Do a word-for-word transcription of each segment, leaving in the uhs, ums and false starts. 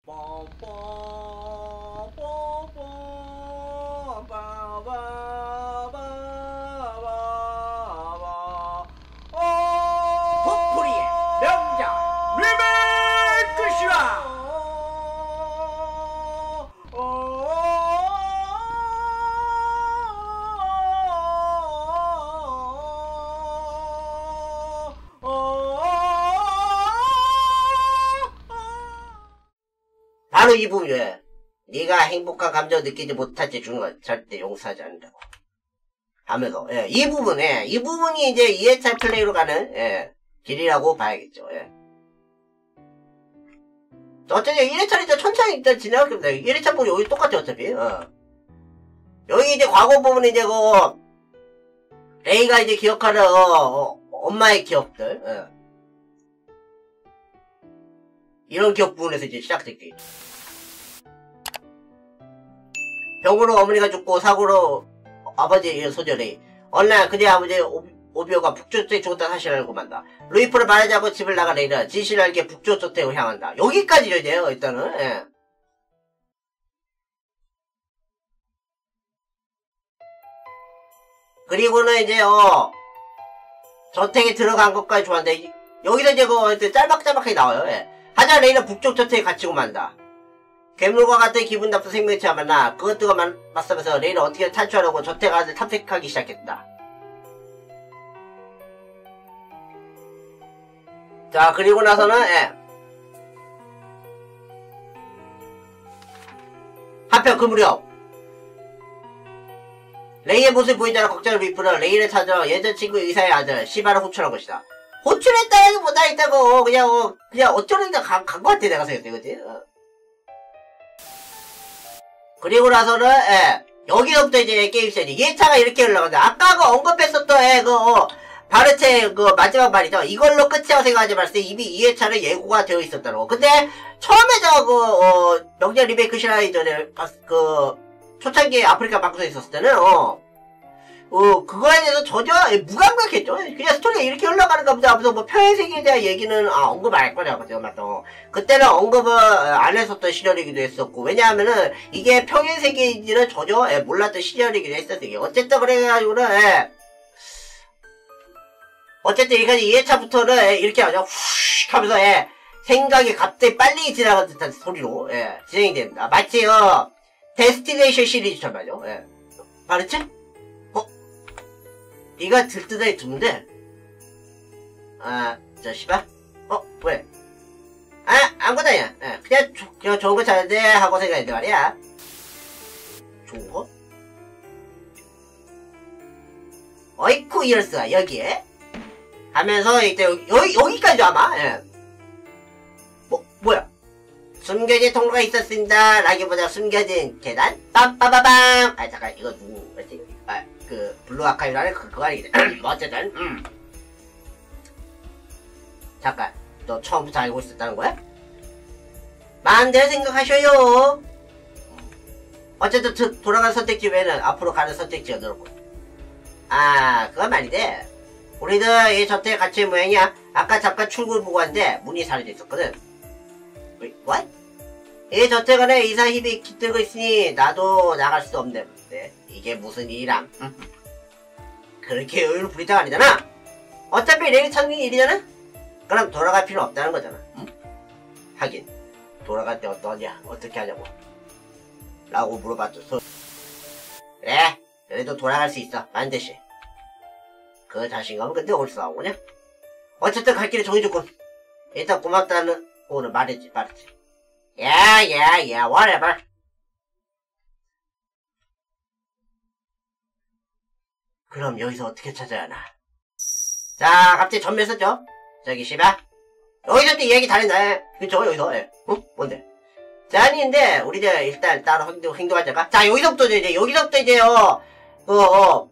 도토리의 명작 리메이크시라. 바로 이 부분이에요. 네가 행복한 감정을 느끼지 못할 때 주는 건 절대 용서하지 않는다고 하면서, 예, 이 부분에 이 부분이 이제 이해찬 플레이로 가는, 예, 길이라고 봐야겠죠. 예. 어차피 이해찬이 이제 천천히 일단 진행할 겁니다. 이해찬 부분이 여기 똑같아 어차피. 어. 여기 이제 과거 부분에 이제 그 레이가 이제 기억하는 어, 어, 엄마의 기억들, 예. 이런 기억 부분에서 이제 시작됐기. 병으로 어머니가 죽고 사고로 아버지 소절이 어느 날 그네 아버지 오비오가 북조주택에 죽었다는 사실을 알고 만다. 루이프를 말하자고 집을 나가 레이는 진실을 알게 북조주택으로 향한다. 여기까지죠 이제 일단은. 예. 그리고는 이제 어 저택에 들어간 것까지 좋아하는데 여기서 이제 그 짤막짤막하게 나와요. 예. 하자 레이는 북쪽 저택에 갇히고 만다. 괴물과 같은 기분 나쁜 생명체와 만나 그것들과 맞서면서 레이는 어떻게 탈출하려고 저택 안을 탐색하기 시작했다. 자 그리고 나서는 예. 한편 그 무렵 레이의 모습을 보이자라 걱정을 루이프는 레이를 찾아 예전 친구 의사의 아들 시바를 호출한 것이다. 호출했다기보다 있다고 그냥 어, 그냥 어쩌는데 간 것 같아 내가 생각해 그치? 어. 그리고 나서는 예, 여기서부터 이제 게임 시작이 예차가 이렇게 흘러간다. 아까 그 언급했었던 예, 그 어, 바르체 그 마지막 말이죠. 이걸로 끝이라고 생각하지 말았을 때 이미 이 회차는 예고가 되어 있었다는 거. 근데 처음에 저 그 어, 명작 리메이크 시라이 전에 그 초창기 아프리카 방송에 있었을 때는 어, 어 그거에 대해서 전혀 무감각했죠. 그냥 스토리가 이렇게 흘러가는가 보다 하면서 뭐 평행세계에 대한 얘기는 아 언급 안 할 거냐고 제가 말했던 그때는 언급을 안 했었던 시절이기도 했었고 왜냐하면은 이게 평행세계인지는 전혀 예, 몰랐던 시절이기도 했었어요. 어쨌든 그래가지고는 예. 어쨌든 여기까지 이 회차부터는 예, 이렇게 하죠. 후식 하면서 예, 생각이 갑자기 빨리 지나가는 듯한 소리로 예, 진행이 됩니다. 마치 어, 데스티네이션 시리즈처럼 말이죠. 예. 말했지? 어? 네가 들뜨다니 드문데? 아, 저 씨발? 어, 왜? 아, 아무것도 아니야. 예, 그냥, 조, 그냥 좋은 거 찾는데 하고 생각했는데 말이야. 좋은 거? 어이쿠 이럴 수가 여기에? 하면서 이제 여기 여기까지 아마 예. 뭐 뭐야? 숨겨진 통로가 있었습니다. 라기보다 숨겨진 계단 빰빠바밤. 아 잠깐 이거 누구지? 아 그 블루 아카이브라는 그 그거 아니겠지? 뭐 어쨌든 음. 잠깐 너 처음부터 알고 있었다는 거야? 마음대로 생각하셔요. 어쨌든 드, 돌아간 선택지 외에는 앞으로 가는 선택지가 늘었고. 아 그건 말인데. 우리들 이 저택에 갇힌 모양이야. 아까 잠깐 출구를 보고 왔는데 문이 사라져 있었거든. Wait, what? 이 저택 안에 이상 힘이 깃들고 있으니 나도 나갈 수 없네. 네, 이게 무슨 일이람? 응? 그렇게 여유를 부리다가 아니잖아. 어차피 레이 찾는 일이잖아. 그럼 돌아갈 필요 없다는 거잖아. 응? 하긴 돌아갈 때 어떠냐? 어떻게 하냐고 라고 물어봤죠. 소... 그래 그래도 돌아갈 수 있어 반드시. 그 자신감은 근데 어디서 나오냐? 어쨌든 갈 길이 정해졌군. 일단 고맙다는 오늘 말했지 말했지. Yeah yeah yeah whatever. 그럼 여기서 어떻게 찾아야 하나? 자 갑자기 전멸 썼죠? 저기 씨발 여기서 또 얘기 다 했나? 그쵸 여기서 예. 어? 뭔데? 자 아닌데 우리 이제 일단 따로 행동, 행동하자가. 자 여기서부터 이제 여기서부터 이제 어 어 어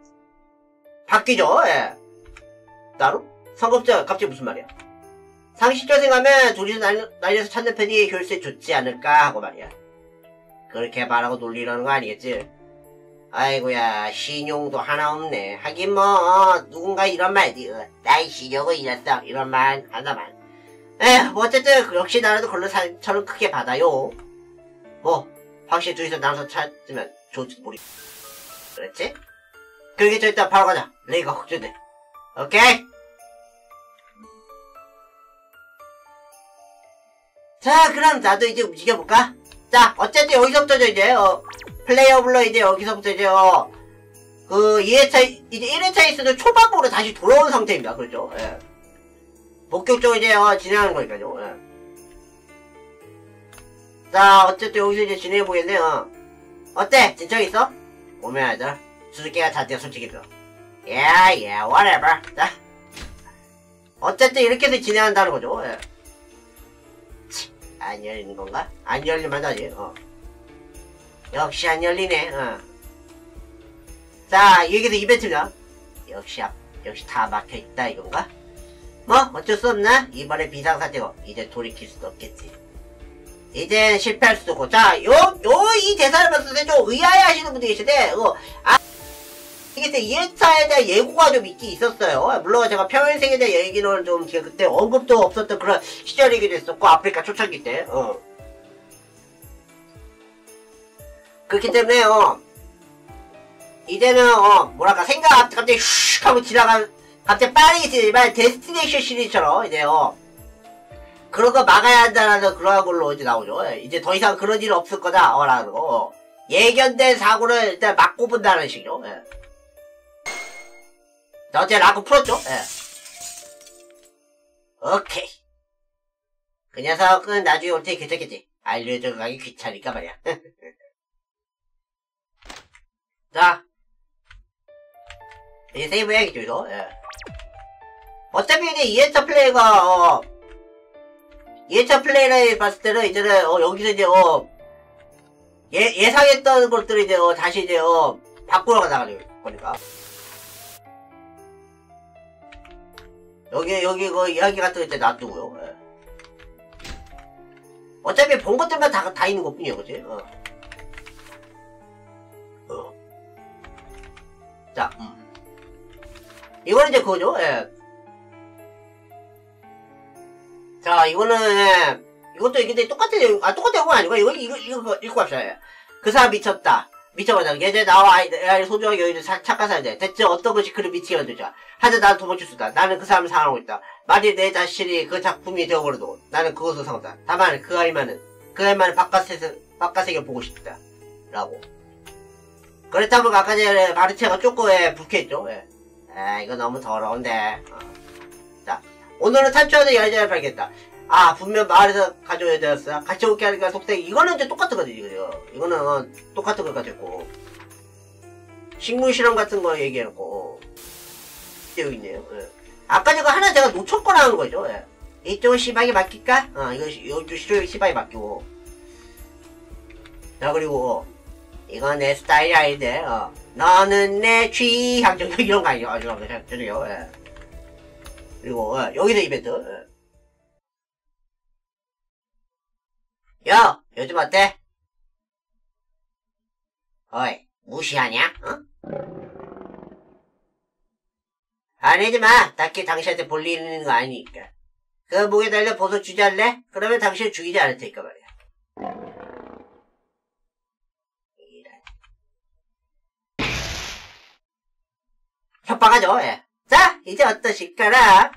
바뀌죠, 예. 따로? 성급자, 갑자기 무슨 말이야? 상식적으로 생각하면 둘이서 날, 날려서 찾는 편이 효율성이 좋지 않을까 하고 말이야. 그렇게 말하고 놀리려는 거 아니겠지? 아이고야, 신용도 하나 없네. 하긴 뭐, 어, 누군가 이런 말이지. 어, 나의 신용을 잃었어. 이런 말 하나만. 에, 뭐 어쨌든 역시 나라도 그런 상처를 크게 받아요. 뭐 확실히 둘이서 나눠서 찾으면 좋을지도 모르. 그랬지? 그러기 전 일단 바로 가자. 레이가 걱정돼. 오케이? 자, 그럼 나도 이제 움직여볼까? 자, 어쨌든 여기서부터 이제 어 플레이어블러 이제 여기서부터 이제 어 그 이 회차 이제 일 회차에서는 초반부로 다시 돌아온 상태입니다. 그렇죠? 예. 본격적으로 이제 어 진행하는 거니까요. 예. 자, 어쨌든 여기서 이제 진행해보겠네요. 어. 어때? 진척 있어? 오면 애들 수수께가 자디야 솔직히 들어. Yeah, yeah, whatever. 자, 어쨌든 이렇게 해서 진행한다는 거죠. 예. 치, 안 열리는 건가? 안 열리면 하지. 어. 역시 안 열리네. 어. 자, 여기서 이벤트입니다. 역시 앞, 역시 다 막혀있다 이건가? 뭐 어쩔 수 없나? 이번에 비상사태고 이제 돌이킬 수도 없겠지. 이젠 실패할 수도 없고. 자, 요, 요, 이 대사를 봤을 때 좀 의아해 하시는 분들이 계시는데, 어, 아, 이게 이 회차에 대한 예고가 좀 있긴 있었어요. 물론 제가 평행세계에 대한 얘기는 좀 그때 언급도 없었던 그런 시절이기도 했었고, 아프리카 초창기 때, 어. 그렇기 때문에, 어, 이제는, 어, 뭐랄까, 생각, 갑자기 슉 하고 지나간, 갑자기 빠르게 지나지만, 데스티네이션 시리즈처럼, 이제, 어, 그런 거 막아야 한다는 그런 걸로 이제 나오죠. 이제 더 이상 그런 일 없을 거다, 어, 라는 거. 예견된 사고를 일단 막고 본다는 식이죠. 예. 자, 어째 라고 풀었죠? 예. 오케이. 그 녀석은 나중에 올 때 괜찮겠지. 알려줘 가기 귀찮으니까 말이야. 자. 이제 세이브 해야겠죠, 이거. 예. 어차피 이제 이 회차 플레이가, 어, 이 회차 플레이를 봤을 때는 이제는, 어, 여기서 이제, 어, 예, 예상했던 것들을 이제, 어, 다시 이제, 어, 바꾸러 나가는 거니까. 여기, 여기, 그, 이야기 같은 거 이제 놔두고요. 예. 어차피 본 것들만 다, 다 있는 것 뿐이야, 그치? 어. 어. 자, 음. 이거는 이제 그거죠, 예. 자, 이거는, 예. 이것도 근데 똑같은 내용, 아, 똑같은 내용은 아니고, 이거, 이거, 이거, 읽고 갑시다, 예. 그 사람 미쳤다. 미쳐버려. 예전에 나와 아이를 소중하게 여기는 착한 사람들. 대체 어떤 것이 그를 미치게 만들자. 하자 나는 도망칠 수 있다. 나는 그 사람을 사랑하고 있다. 만일 내 자신이 그 작품이 되어버려도 나는 그것을 상관없다. 다만 그 아이만은 그 아이만은 바깥 세상 바깥 세계를 보고 싶다. 라고. 그렇다면 아까 전에 바르체가 쪼꼬에 불쾌했죠. 예. 아 이거 너무 더러운데. 어. 자 오늘은 탈출하는 여자를 발견했다. 아 분명 마을에서 가져온 여자였어. 같이 올게 하니까 속삭이. 이거는 이제 똑같은 거지 이거죠. 이거는 똑같은 거 가졌고 식물 실험 같은 거 얘기했고 여기 있네요. 예. 아까 저거 하나 제가 놓쳤거나 한 거죠. 예. 이쪽은 시바에 맡길까? 어 이거 이쪽 시바에 맡기고. 자 그리고 이건 내 스타일이 아닌데. 어. 너는 내 취향 정 이런 거 아니에요. 아 죄송합니다. 죄송해요. 예. 그리고 어, 여기서 이벤트. 예. 야, 요즘 어때? 어이, 무시하냐? 어? 아니지 마. 딱히 당신한테 볼 일 있는 거 아니니까. 그 목에 달려 보석 주지 않을래? 그러면 당신을 죽이지 않을 테니까 말이야. 이런. 협박하죠, 예. 자, 이제 어떠실까라?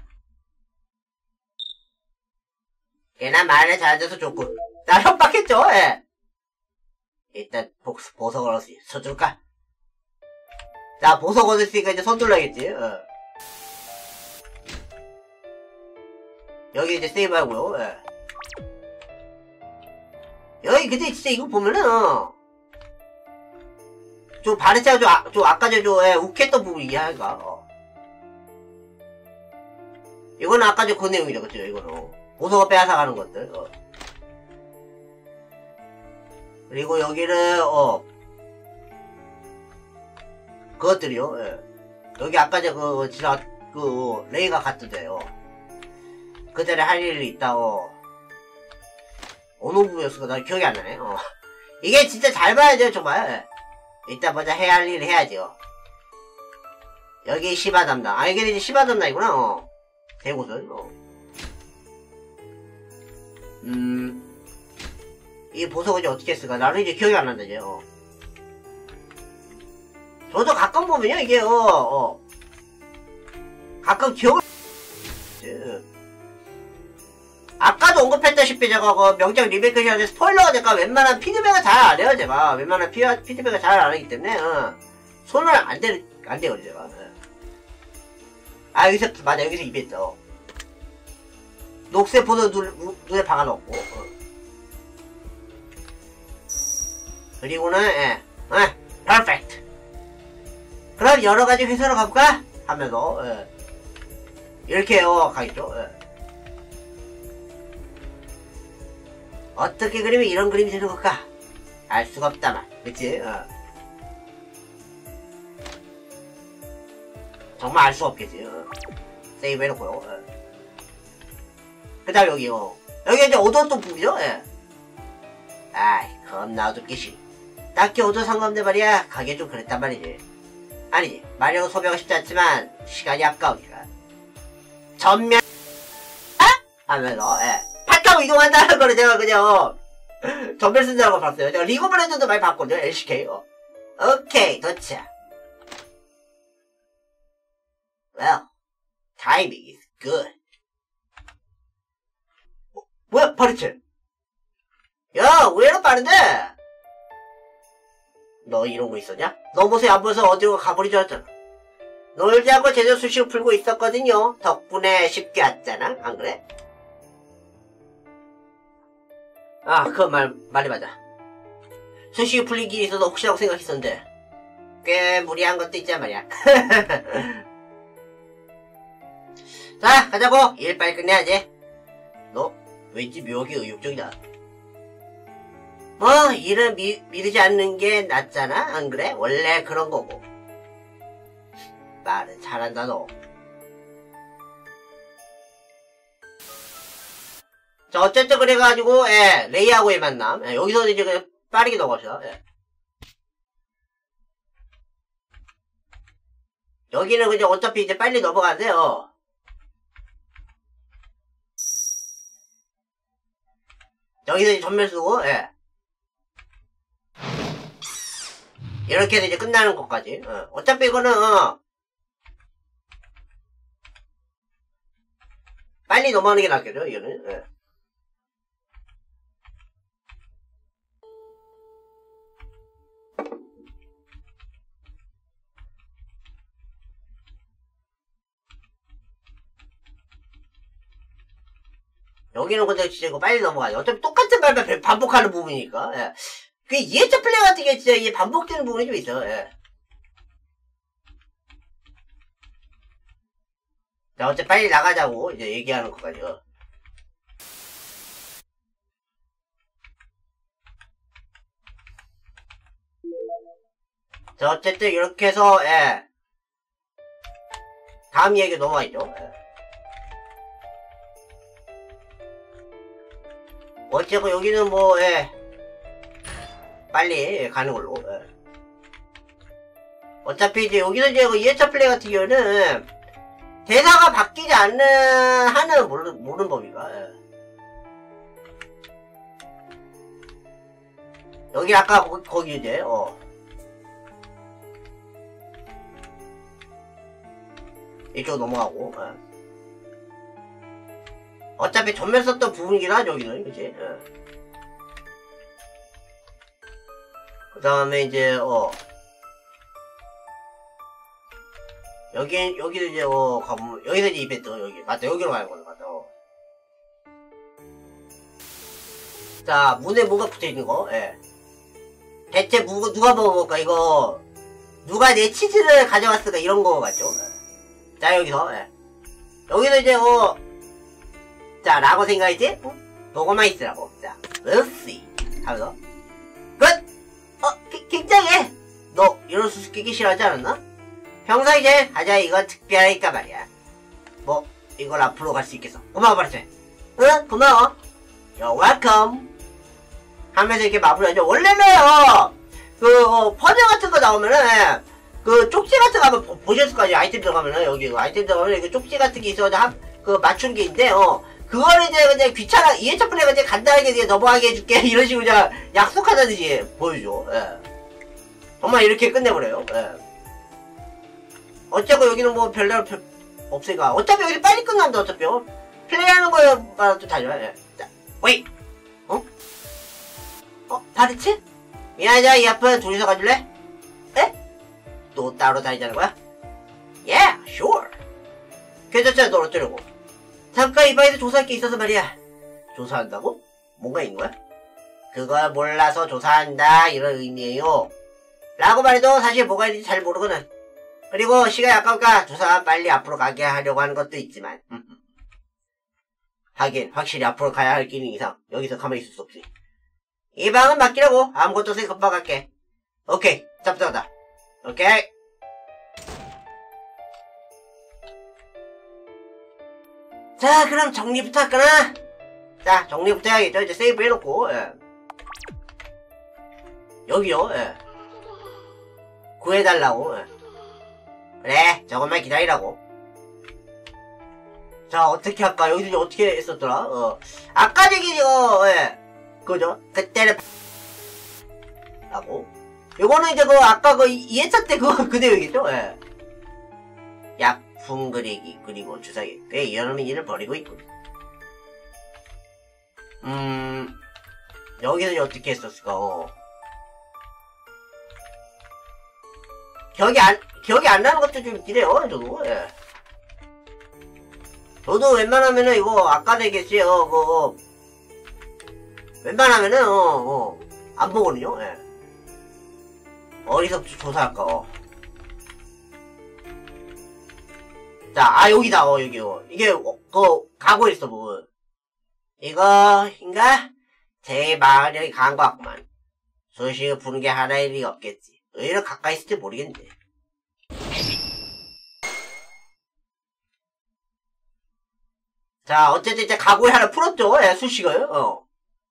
얘나 말을 잘해줘서 좋고. 나 협박했죠, 예. 일단, 보, 보석을 얻을 수, 서줄까? 자, 보석 얻을수니까 이제 서둘러야겠지, 어. 여기 이제 세이브하고요, 예. 여기 근데 진짜 이거 보면은, 어. 좀 바르차가 좀, 아, 좀 아까 저, 저, 예, 욱했던 부분이 이해할까, 어. 이거는 아까 저 그 내용이죠, 그쵸, 이거는. 보석을 빼앗아가는 것들, 어. 그리고 여기를 어 그것들이요. 예. 여기 아까 저 그 지나 그 어, 레이가 갔던데요. 그 전에 할 일이 있다. 어. 어느 부분이었을까? 나 기억이 안 나네. 어. 이게 진짜 잘 봐야 돼요, 정말. 예. 일단 먼저 해야 할 일을 해야죠. 여기 시바 담당. 아 이게 이제 시바 담당이구나. 어. 대곳은. 어. 음, 이 보석을 이제 어떻게 했을까? 나는 이제 기억이 안 난다, 이제, 어. 저도 가끔 보면요, 이게, 어, 어. 가끔 기억을, 아까도 언급했다시피 제가 그 명작 리메이크 시간에 스포일러가 제가 웬만한 피드백을 잘 안 해요, 제가. 웬만한 피, 피드백을 잘 안 하기 때문에, 어. 손을 안 대, 안 대요, 제가. 어. 아, 여기서, 맞아, 여기서 이벤트, 어. 녹색 보도 눈, 눈에 박아놓고, 어. 그리고는, 예, 예, 퍼펙트. 그럼 여러가지 회사로 가볼까? 하면서, 예. 이렇게, 어, 가겠죠, 예. 어떻게 그리면 이런 그림이 되는 걸까? 알 수가 없다만, 그치? 어. 정말 알 수 없겠지. 어. 세이브 해놓고요. 어. 그 다음 여기요. 여기 이제 어두웠던 부분이죠? 예. 아이, 겁나 어둡기 싫. 딱히 어두워 상관없는데 말이야. 가게 좀 그랬단 말이지. 아니지. 마력 소비하고 싶지 않지만, 시간이 아까우니까. 전면, 아? 하면서, 예. 파 타고 이동한다는 거를 제가 그냥, 어, 전면 쓴다고 봤어요. 제가 리그 오브 레전드 많이 봤거든요. 엘씨케이. 어. 오케이, 도착. Well, timing is good. 어, 뭐야, 파리채. 야, 왜 이렇게 빠른데? 너 이러고 있었냐? 너 모습이 안 보여서 어디로 가버린 줄 알았잖아. 놀지 않고 제대로 수시로 풀고 있었거든요. 덕분에 쉽게 왔잖아. 안 그래? 아, 그 말, 말이 맞아. 수시로 풀린 길이 있어서 혹시라고 생각했었는데 꽤 무리한 것도 있단 말이야. 자, 가자고. 일 빨리 끝내야지. 너 왠지 묘하게 의욕적이다. 뭐 일을 미, 미루지 않는 게 낫잖아. 안 그래? 원래 그런 거고. 말은 잘한다 너. 자, 어쨌든 그래가지고, 예, 레이하고의 만남. 예, 여기서 이제 그냥 빠르게 넘어갑시다. 예. 여기는 그냥 어차피 이제 빨리 넘어가는데요. 여기서 이제 전멸 쓰고, 예. 이렇게 해서 이제 끝나는 것까지. 어. 어차피 이거는, 어, 빨리 넘어가는 게 낫겠죠, 이거는. 예. 여기는 근데 진짜 이거 빨리 넘어가요. 어차피 똑같은 말만 반복하는 부분이니까. 예. 그 이회차 플레이 같은 게 진짜 이게 반복되는 부분이 좀 있어요. 예. 자, 어차피 빨리 나가자고 이제 얘기하는 것까지요. 자, 어쨌든 이렇게 해서, 예. 다음 얘기 넘어가 있죠. 예. 어쨌든 여기는 뭐, 예. 빨리 가는 걸로. 예. 어차피 이제 여기서 이제 이회차 플레이 같은 경우는 대사가 바뀌지 않는 한은 모르, 모르는 법이가. 예. 여기 아까 거기, 거기 이제 어. 이쪽 넘어가고. 예. 어차피 전면 썼던 부분이긴 하죠, 여기는. 그치? 예. 그 다음에 이제, 어. 여기, 여기도 이제, 어, 가보면, 여기서 이제 이벤트, 여기. 맞다, 여기로 가는 거네, 맞다, 어. 자, 문에 뭐가 붙어있는 거, 예. 대체 무, 누가 먹어볼까, 이거. 누가 내 치즈를 가져갔을까, 이런 거 같죠? 예. 자, 여기서, 예. 여기서 이제, 어, 자, 라고 생각했지? 어? 너거만 있으라고. 자, 으씨. 하면서. 끝! 어, 기, 굉장해! 너, 이런 수수께끼 싫어하지 않았나? 평상시에 하자 이건 특별하니까 말이야. 뭐, 이걸 앞으로 갈 수 있겠어. 고마워, 바르체. 응, 고마워. You're welcome. 하면서 이렇게 마무리하죠. 원래는요, 그, 어, 퍼즐 같은 거 나오면은, 그, 쪽지 같은 거 한번 보, 보셨을 거 아니에요. 아이템 들어가면은, 여기, 아이템 들어가면, 이거 쪽지 같은 게 있어가지고, 한, 그, 맞춘 게 있는데, 어, 그거를 이제 그냥 귀찮아, 이 회차 플레이가 이제 간단하게 이제 넘어가게 해줄게. 이런 식으로 그냥 약속하다든지 보여줘. 예. 정말 이렇게 끝내버려요. 예. 어차피 여기는 뭐 별다른 별, 없으니까. 어차피 여기 빨리 끝난다, 어차피. 어? 플레이하는 거에만 좀 달려. 예. 자, 웨이! 어? 어? 바르츠? 미안하다, 이 앞은 둘이서 가줄래? 에? 또 따로 다니자는 거야? Yeah, sure. 괜찮잖아, 널 어쩌려고. 잠깐 이 바에서 조사할 게 있어서 말이야. 조사한다고? 뭔가 있는 거야? 그걸 몰라서 조사한다, 이런 의미예요. 라고 말해도 사실 뭐가 있는지 잘 모르거든. 그리고 시간이 아까우니까 조사 빨리 앞으로 가게 하려고 하는 것도 있지만. 하긴 확실히 앞으로 가야 할 길인 이상 여기서 가만히 있을 수 없지. 이 방은 맡기라고. 아무것도 없으니 금방 갈게. 오케이, 잡자다. 오케이. 자, 그럼 정리부터 할까나? 자, 정리부터 해야겠죠. 이제 세이브 해놓고. 예. 여기요. 예. 구해달라고. 예. 그래, 저것만 기다리라고. 자, 어떻게 할까? 여기서 이제 어떻게 했었더라? 어. 아까 저기, 이거, 예. 그죠? 그때는, 라고. 요거는 이제 그, 아까 그, 이 회차 때 그, 그 내용이겠죠? 예. 약품 그리기, 그리고 주사기. 꽤 이런 일을 벌이고 있군. 음, 여기서 이제 어떻게 했었을까? 어. 기억이 안, 기억이 안 나는 것도 좀 있긴 해요, 저도, 예. 저도 웬만하면은 이거 아까 내겠지, 어, 뭐, 웬만하면은, 어, 어, 안 보거든요, 예. 어디서 조사할까, 어. 자, 아, 여기다, 어, 여기, 어. 이게, 어, 그, 가고 있어, 뭐. 이거인가? 제 마력이 강한 것 같구만. 소식을 부는 게 하나일 리가 없겠지. 의외로 가까이 있을지 모르겠는데. 자, 어쨌든 이제 각오에 하나 풀었죠? 예, 수식을, 어.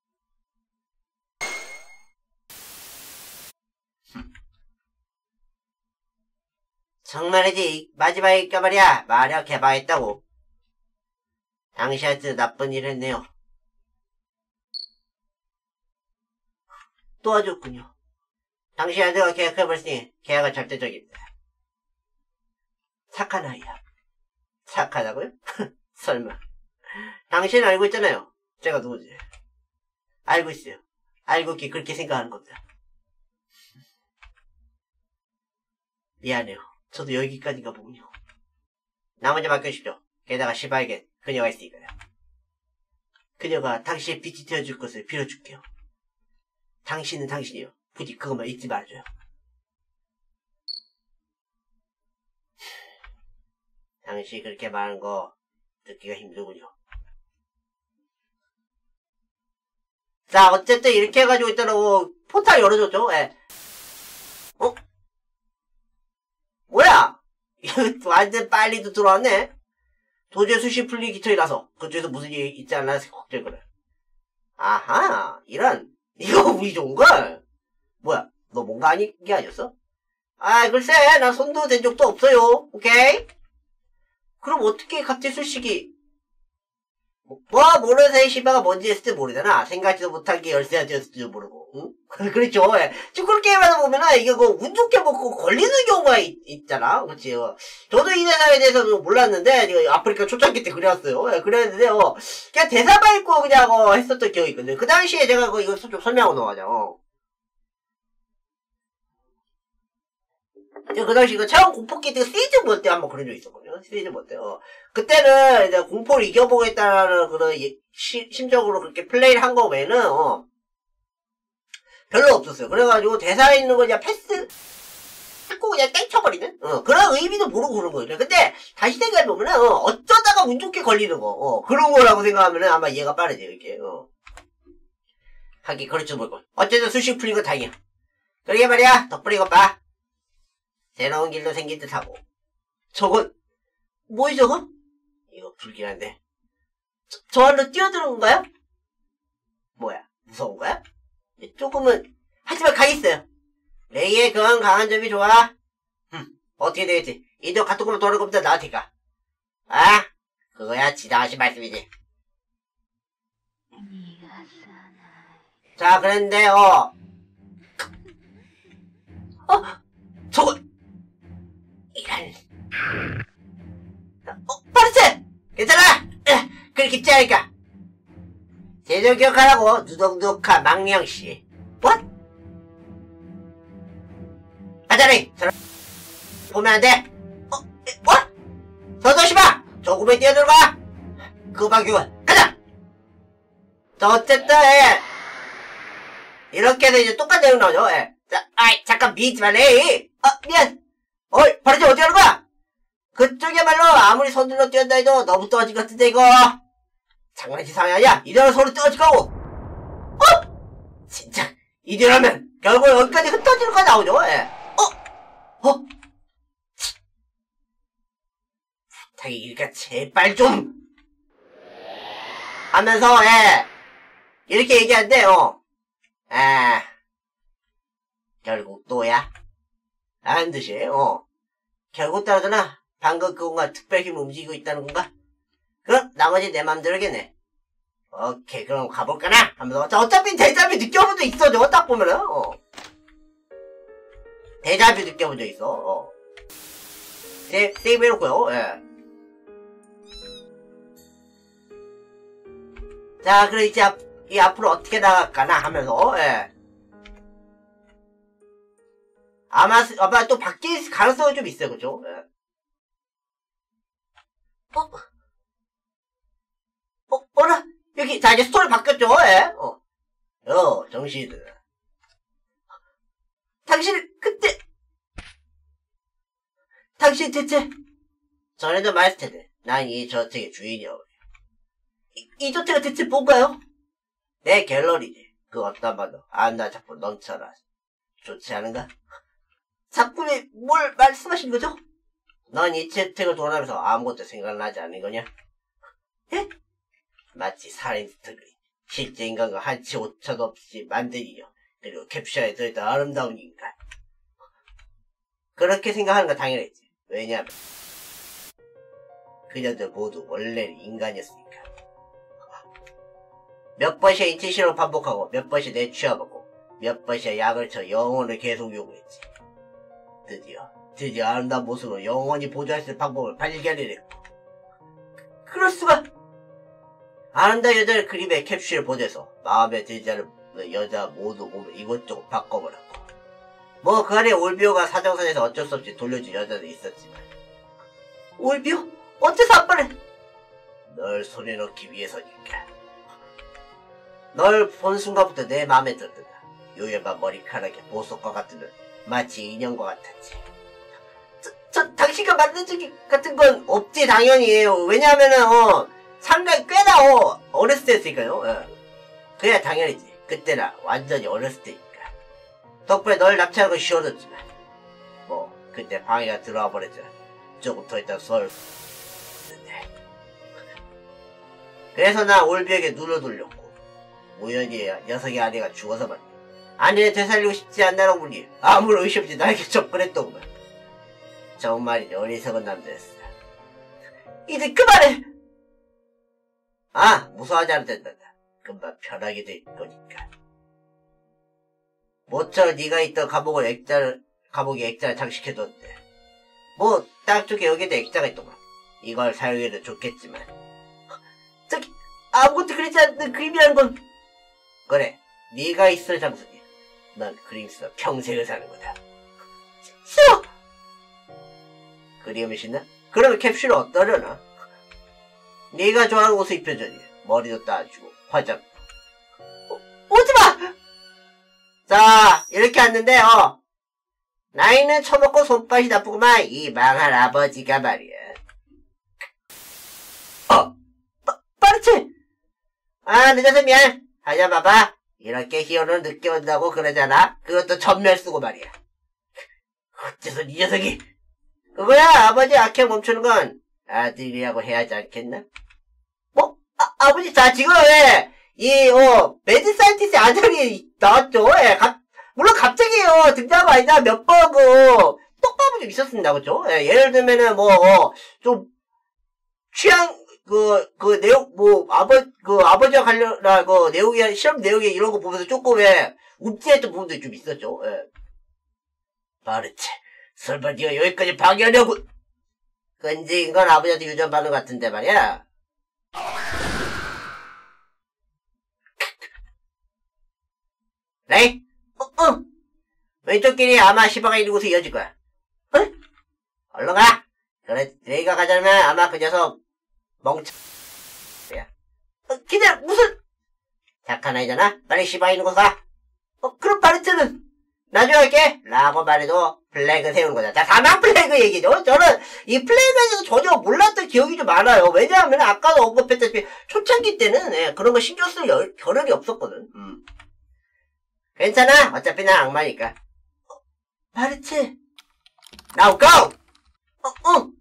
정말이지, 마지막이니까 말이야. 마력 개방했다고. 당신한테 나쁜 일 했네요. 도와줬군요. 당신한테가 계약해버렸으니 계약은 절대적입니다. 착한 아이야. 착하다고요? 설마. 당신은 알고 있잖아요. 제가 누구지. 알고 있어요. 알고 있기 그렇게 생각하는 겁니다. 미안해요. 저도 여기까지인가 보군요. 나머지 맡겨주십시오. 게다가 시바에겐 그녀가 있으니까요. 그녀가 당신의 빛이 되어줄 것을 빌어줄게요. 당신은 당신이요. 부디 그것만 잊지 말아줘요. 당신이 그렇게 말하는 거 듣기가 힘들군요. 자, 어쨌든 이렇게 해가지고 있더라고. 포탈 열어줬죠? 예. 어? 뭐야? 완전 빨리도 들어왔네? 도저히 수시 풀리 기천이라서 그쪽에서 무슨 일이 있지 않나 걱정거려. 아하, 이런. 이거 우리 좋은걸? 뭐야, 너 뭔가 아닌 게 아니었어? 아, 글쎄, 나 손도 댄 적도 없어요. 오케이? 그럼 어떻게 갑자기 수식이 뭐 모르는 사이 시바가 뭔지 했을지 모르잖아. 생각지도 못한 게 열쇠가 되었을지도 모르고. 응? 그렇죠. 예. 축구 게임하다 보면은 이게 그 운 좋게 먹고 걸리는 경우가 있, 있잖아. 그치. 어. 저도 이 대사에 대해서는 몰랐는데 이거 아프리카 초창기 때 그랬어요. 예. 그랬는데 어, 그냥 대사만 읽고 그냥 어, 했었던 기억이 있거든요. 그 당시에 제가 그 이거 좀 설명하고 넘어가자. 어. 그 당시 그 차원 공포기 때 시즌 일 때 한번 그런 적 있었거든요. 시즌 일 때. 어. 그때는 이제 공포를 이겨보겠다는 그런 예, 시, 심적으로 그렇게 플레이를 한 거 외에는 어, 별로 없었어요. 그래가지고 대사에 있는 거 그냥 패스 했고 그냥 땡쳐버리는 어, 그런 의미도 모르고 그런 거예요. 근데 다시 생각해보면은 어, 어쩌다가 운 좋게 걸리는 거 어, 그런 거라고 생각하면은 아마 이해가 빠르지 이렇게. 어. 하긴 그렇죠 뭐. 어쨌든 수식 풀린 거 다행이야. 그러게 말이야. 덕분에 이거 봐. 새로운 길도 생긴 듯하고. 저건 뭐이 저거? 이거 불길한데. 저, 저 안으로 뛰어드는 건가요? 뭐야? 무서운 거야? 조금은 하지만 가있어요. 레이의 그런 강한 점이 좋아. 흠, 어떻게 되겠지? 이제 카톡으로 돌아올 겁니다. 나한테 가. 아, 그거야 지당하신 말씀이지. 자, 그런데, 어. 어? 저거. 이런. 어, 파르체! 괜찮아! 그렇게 있지 않을까? 제대로 기억하라고, 누덕누덕한 망령씨. What? 가자리! 저런 보면 안 돼! 어? What? 서도시마! 조금에 뛰어들어가! 그박이군 가자! 자, 어쨌든, 예. 이렇게 해서 이제 똑같은 내용 나오죠, 예. 자, 아이, 잠깐 미지 말래! 아, 미안! 어이, 바로 어디 가는 거야? 그쪽이야말로 아무리 손들러 뛰었다 해도 너무 떨어진 것 같은데, 이거! 장난치 상이 아니야! 이대로 서로 떨어질 거고! 어? 진짜, 이대로면 결국 여기까지 흩어지는 거 나오죠, 예. 어? 어? 부탁이니까 제발 좀! 하면서, 예. 이렇게 얘기하는데, 어. 아. 결국 또야? 라는 듯이, 어. 결국 따라서나 방금 그건가 특별 힘을 움직이고 있다는 건가? 그럼 나머지 내 맘대로겠네. 오케이, 그럼 가볼까나? 하면서, 자, 어차피 데자뷰 느껴본 적 있어, 저거 딱 보면은, 어. 데자뷰 느껴본 적 있어, 어. 세, 세이브 해놓고요, 예. 자, 그럼 이제 앞, 이 앞으로 어떻게 나갈까나 하면서, 예. 아마, 아마 또 바뀔 가능성이 좀 있어요, 그죠? 예. 어? 어, 어라? 여기, 자, 이제 스토리 바뀌었죠, 예? 어. 어, 정신. 당신, 그때, 당신 대체, 전에도 말했을 텐데, 난 이 저택의 주인이라고. 이, 이 저택은 대체 뭔가요? 내 갤러리지. 그 어떤 봐도 안나 작품 넘쳐라. 좋지 않은가? 작품이 뭘 말씀하신 거죠? 넌 이 저택을 돌아가면서 아무것도 생각나지 않는 거냐? 예? 마치 살인스토리. 실제 인간과 한치 오차도 없이 만들이요. 그리고 캡처에 들어있던 아름다운 인간. 그렇게 생각하는 건 당연했지. 왜냐하면 그녀들 모두 원래는 인간이었으니까. 몇 번씩 인체 실험을 반복하고 몇 번씩 내취하고 몇 번씩 약을 쳐 영혼을 계속 요구했지. 드디어 드디어 아름다운 모습으로 영원히 보존할 수 있는 방법을 발견해냈고. 그, 그럴 수가. 아름다운 여자를 그림에 캡슐을 보내서 마음에 들지 않은 여자 모두 몸을 이곳저곳 바꿔버렸고. 뭐 그 안에 올비오가 사정선에서 어쩔 수 없이 돌려준 여자도 있었지만. 올비오? 어째서 아빠를? 널 손에 넣기 위해서니까. 널 본 순간부터 내 마음에 들었다. 요염한 머리카락에 보석과 같은 눈, 마치 인형과 같았지. 저, 저 당신과 만난 적이 같은 건 없지 당연히. 왜냐하면은 어 상당히 꽤나 어, 어렸을 때였으니까요. 어. 그야 당연히지. 그때나 완전히 어렸을 때니까. 덕분에 널 납치하는 건 쉬워졌지만 뭐 그때 방해가 들어와 버렸잖아. 조금 더 있다 썰. 그래서 난 올비에게 눈을 돌렸고 우연히 녀석의 아내가 죽어서 말이야. 아내를 되살리고 싶지 않다는 분이 아무런 의심 없이 나에게 접근했더구만. 정말 어리석은 남자였어. 이제 그만해! 아, 무서워하지 않아도 된다. 금방 편하게 될 거니까. 모처럼 네가 있던 감옥을 액자를, 감옥에 액자를 장식해뒀는데 뭐 딱 좋게 여기에도 액자가 있더만. 이걸 사용해도 좋겠지만 저기 아무것도 그리지 않는 그림이라는 건 그래, 네가 있을 장소니 넌 그림 속 평생을 사는 거다. 싫어! 그림이 신나? 그러면 캡슐은 어떠려나? 네가 좋아하는 옷을 입혀주니 머리도 따주고 화장도. 어, 오지마! 자, 이렇게 왔는데 어 나이는 처먹고 손맛이 나쁘구만. 이 망할 아버지가 말이야. 어! 빠, 빠르치! 아, 늦어서 미안. 하자 봐봐. 이렇게 히어로는 늦게 온다고 그러잖아. 그것도 전멸 쓰고 말이야. 어째서 이 녀석이. 그거야, 아버지 악행 멈추는 건 아들이라고 해야 하지 않겠나? 뭐? 아, 아버지, 자, 지금 왜, 이, 어, 매드 사이언티스트의 아들이 나왔죠? 예, 가, 물론 갑자기요, 등장한 거 아니다. 몇 번, 그, 똑바로 좀 있었습니다. 그죠? 예, 예를 들면은, 뭐, 어, 좀, 취향, 그, 그 내용, 뭐, 아버, 그 아버지와 관련한 그 내용이, 실험 내용이 이런 거 보면서 조금의 움찔했던 부분도 좀 있었죠. 예. 바르체, 설마 네가 여기까지 방해하려고. 왠지 인간 아버지한테 유전받는 것 같은데 말이야. 네? 어, 어. 왼쪽 길이 아마 시바가 있는 곳에 이어질 거야. 어? 얼른 가! 그래, 레이가 가자면 아마 그 녀석, 멍청, 야. 어, 기다려, 무슨! 착한 아이잖아? 빨리 시바가 있는 곳 가! 어, 그럼 바르트는? 나중에 할게! 라고 말해도 플래그 세우는 거잖아. 자, 사망 플래그 얘기죠. 저는 이 플래그에 대해서 전혀 몰랐던 기억이 좀 많아요. 왜냐하면 아까도 언급했다시피 초창기 때는 예, 그런 거 신경 쓸 여, 겨를이 없었거든. 음. 괜찮아. 어차피 난 악마니까. 어, 바르트. Now go! 어, 어.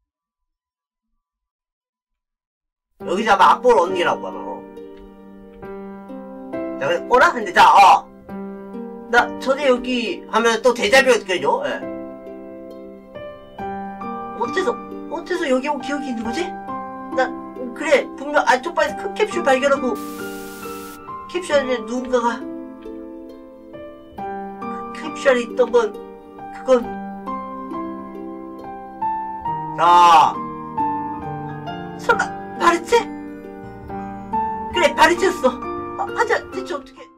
여기서 아마 악볼 언니라고 아마. 어. 자, 그래, 어라? 근데 자, 어. 나, 전에 여기 하면 또 데자뷰가 느껴져. 예. 어째서, 어째서 여기 온 기억이 있는 거지? 나, 그래, 분명 안쪽방에서 큰 캡슐 발견하고, 캡슐 안에 누군가가, 그 캡슐 안에 있던 건, 그건, 자, 설마, 바르체? 그래, 바르체였어. 아, 하자, 대체 어떻게.